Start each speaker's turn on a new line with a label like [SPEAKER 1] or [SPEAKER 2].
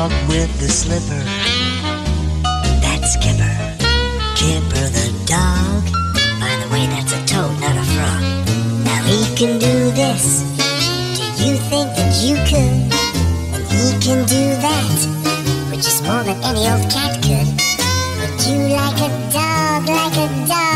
[SPEAKER 1] dog with the slipper. That's Kipper. Kipper the dog. By the way, that's a toad, not a frog. Now he can do this. Do you think that you could? And he can do that, which is more than any old cat could. Would you like a dog, like a dog?